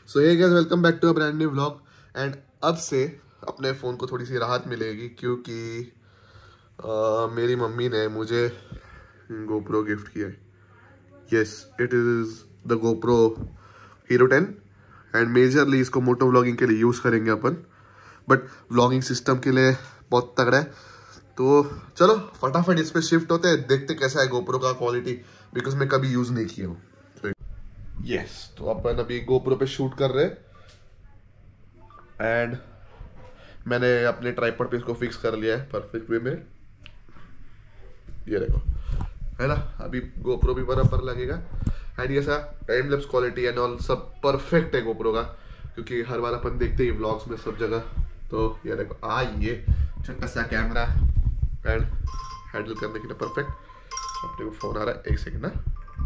So hey guys, welcome back to a brand new vlog. And अब से अपने phone को थोड़ी सी राहत मिलेगी क्योंकि मेरी मम्मी ने मुझे GoPro गिफ्ट किया है। Yes, it is the GoPro Hero 10 and majorly इसको मोटो व्लॉगिंग के लिए यूज़ करेंगे अपन, बट व्लॉगिंग सिस्टम के लिए बहुत तगड़ा है। तो चलो फटाफट इस पर शिफ्ट होते हैं, देखते कैसा है GoPro का क्वालिटी, बिकॉज मैं कभी यूज़ नहीं किया हूँ। यस, तो अपन अभी GoPro पे शूट कर रहे हैं एंड मैंने अपने ट्राइपॉड पे इसको फिक्स कर लिया है परफेक्ट वे में। ये देखो, है ना, अभी GoPro भी बराबर लगेगा एंड ये सा time lapse quality and all सब परफेक्ट है GoPro का, क्योंकि हर बार अपन देखते ही व्लॉग्स में सब जगह। तो ये देखो, ये छोटा सा कैमरा एंड हैंडल करने के लिए परफेक्ट। अपने को फोन आ रहा है, एक सेकंड ना।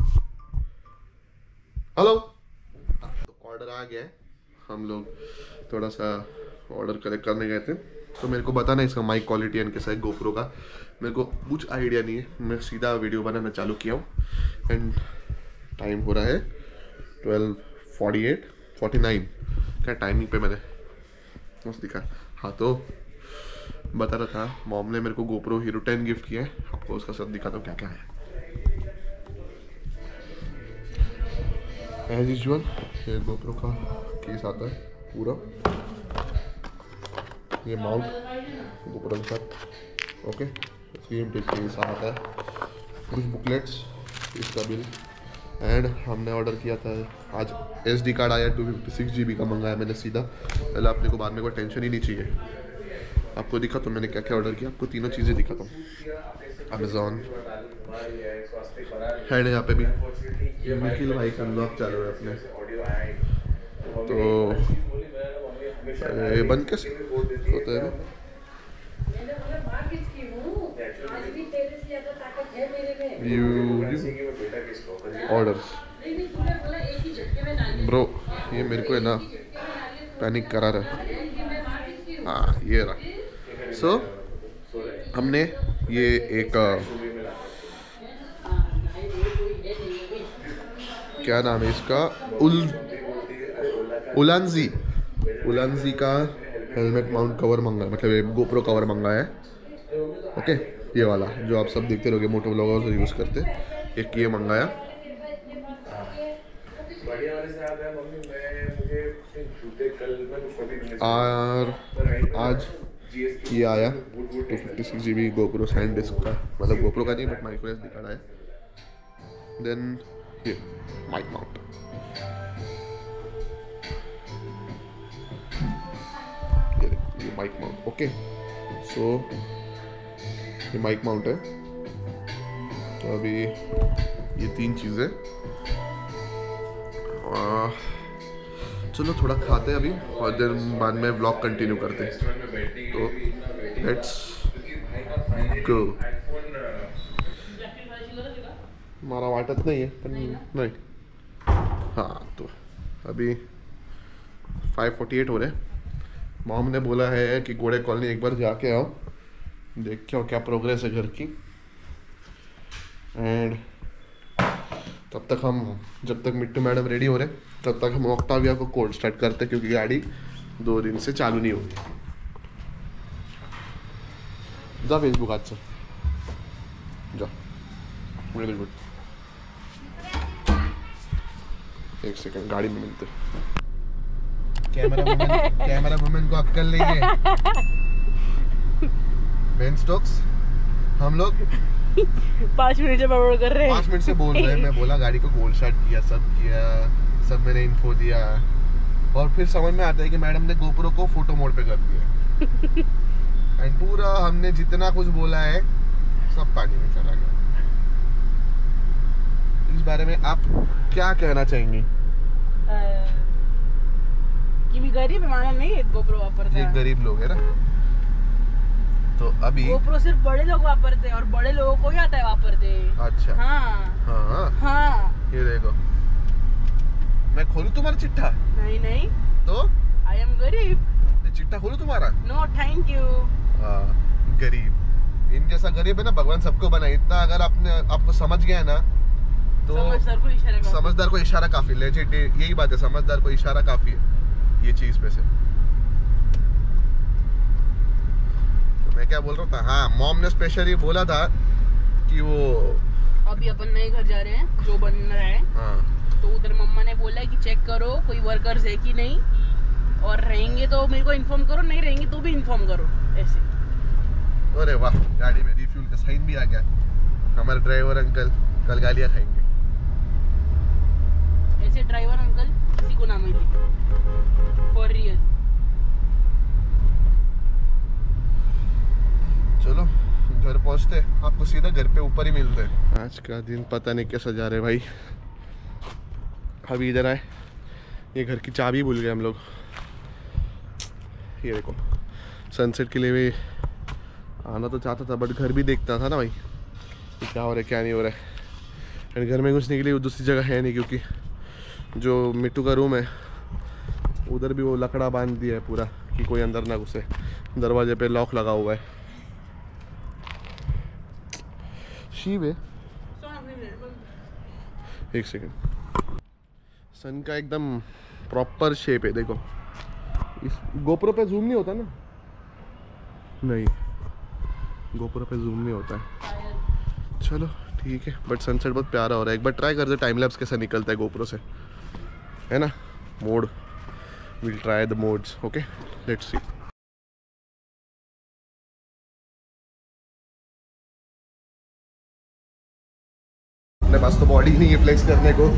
हेलो, तो ऑर्डर आ गया है। हम लोग थोड़ा सा ऑर्डर कलेक्ट करने गए थे, तो मेरे को बताना इसका माइक क्वालिटी एंड कैसा है GoPro का। मेरे को कुछ आइडिया नहीं है, मैं सीधा वीडियो बनाना चालू किया हूँ एंड टाइम हो रहा है 12:49 क्या टाइमिंग पे मैंने बस दिखा। हाँ, तो बता रहा था मॉम ने मेरे को GoPro Hero 10 गिफ्ट किया है। आपको उसका सब दिखाता हूँ क्या क्या है। एज यूजुअल ये GoPro का केस आता है पूरा, ये माउंट GoPro के साथ, ओके। सेम केस आता है, कुछ बुकलेट्स, इसका बिल एंड हमने ऑर्डर किया था आज। SD कार्ड आया 256 GB का मंगाया मैंने सीधा, पहले अपने को बाद में कोई टेंशन ही नहीं चाहिए। आपको दिखा तो मैंने क्या क्या ऑर्डर किया, आपको तीनों चीज़ें दिखाता हूँ। अमेज़ॉन है, यहाँ पे भी निखिल भाई का ब्लॉग चालू है अपने। तो ये बंद कैसे होता है? ऑर्डर्स ब्रो, ये मेरे को है ना पैनिक करा रहा है। हाँ, ये रहा। सो हमने ये एक क्या नाम है इसका, उलानजी का हेलमेट माउंट कवर मंगाया, मतलब ये GoPro कवर मंगाया है, ओके। ये वाला जो आप सब देखते रहोगे मोटो व्लॉगर्स यूज़ करते, एक ये मंगाया। और आज ये आया 256 GB GoPro सैंड डिस्क का, मतलब GoPro का नहीं बट माइक्रो SD कार्ड आया। देन ये माइक माउंट, ये माइक माउंट, ओके। सो ये माइक माउंट है। तो अभी ये तीन चीज़ें, चलो थोड़ा खाते हैं अभी और देन बाद में व्लॉग कंटिन्यू करते हैं। तो लेट्स गो। हमारा वाटत नहीं है पर नहीं। हाँ, तो अभी 5:48 हो रहे। मॉम ने बोला है कि घोड़े कॉलोनी एक बार जाके आओ, देख के आओ क्या प्रोग्रेस है घर की। एंड तब तक जब तक मिट्टू मैडम रेडी हो रहे तब तक हम ऑक्टाविया को कोल्ड स्टार्ट करते, क्योंकि गाड़ी 2 दिन से चालू नहीं होती। जा फेसबुक आज से जा, वेरी गुड। एक सेकंड, गाड़ी में मिलते। कैमरा वुमेन को अक्कल नहीं है। बेन स्टोक्स, हम लोग 5 मिनट से बड़बड़ कर रहे हैं। 5 मिनट से बोल रहे हैं। मैं बोला गाड़ी को गोल्ड स्टार्ट किया, सब मैंने इन्फो दिया, और फिर समझ में आता है कि मैडम ने GoPro को फोटो मोड पे कर दिया एंड पूरा हमने जितना कुछ बोला है सब पानी में चला गया। इस बारे में आप क्या कहना चाहेंगे? कि भी गरीब माना नहीं है GoPro वापरते, ये गरीब लोग है ना। तो अभी GoPro सिर्फ बड़े लोग वापरते हैं और बड़े लोगों को ही आता है वापरते। अच्छा, हाँ, ये देखो, मैं खोलूं तुम्हारा चिट्ठा? नहीं तो आई एम गरीब। चिट्ठा खोलूं तुम्हारा? No thank you. गरीब, इन जैसा गरीब है ना भगवान सबको बनाए। इतना अगर आपको समझ गया है ना तो समझदार को इशारा काफी, लेजिट यही बात है, समझदार को इशारा काफी है ये चीज पे से। तो मैं क्या बोल रहा था, हाँ मॉम ने स्पेशली बोला था कि वो अभी अपन नए घर जा रहे हैं जो बन रहा है, हाँ तो उधर मम्मा ने बोला है कि चेक करो कोई वर्कर्स है कि नहीं, और रहेंगे तो मेरे को इन्फॉर्म करो, नहीं रहेंगे तो भी इन्फॉर्म करो ऐसे। अरे वाह, गाड़ी में रिफ्यूल का साइन भी आ गया। हमारे ड्राइवर अंकल कल गालियाँ खाएंगे। ऐसे ड्राइवर अंकल किसी को ना मिले फॉर रियल। चलो घर पहुंचते, आपको सीधा घर पे ऊपर ही मिलते हैं। आज का दिन पता नहीं कैसा जा रहा है भाई। अभी इधर आए, ये घर की चाबी भूल गए हम लोग। ये देखो, सनसेट के लिए भी आना तो चाहता था, बट घर भी देखता था ना भाई कि क्या हो रहा है क्या नहीं हो रहा है। एंड घर में घुसने के लिए दूसरी जगह है नहीं, क्योंकि जो मिट्टू का रूम है उधर भी वो लकड़ा बांध दिया है पूरा कि कोई अंदर ना घुसे। दरवाजे पे लॉक लगा हुआ है। शिव है, एक सेकेंड। सन का एकदम प्रॉपर शेप है, देखो। इस गोप्रो पे जूम नहीं होता ना, नहीं गोप्रो पे जूम नहीं होता है। चलो ठीक है, बट सनसेट बहुत प्यारा हो रहा है। एक बार ट्राई करते टाइम लैप्स कैसा निकलता है गोप्रो से, है ना। Mode, will try the modes, okay let's see. अपने पास तो बॉडी नहीं है फ्लेक्स करने को।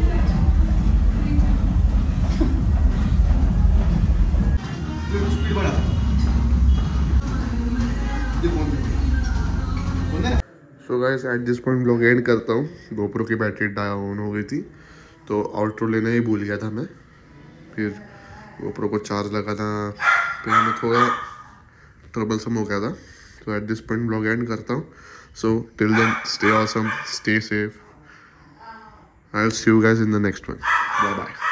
So guys at this point blog end करता हूँ। गोप्रो की बैटरी डाउन हो गई थी तो आउटरो लेना ही भूल गया था मैं। फिर गोप्रो को चार्ज लगाना फिर हमें थोड़ा ट्रबलसम हो गया था। तो at this point blog end करता हूँ। So till then stay awesome, stay safe. I will see you guys in the next one. Bye bye.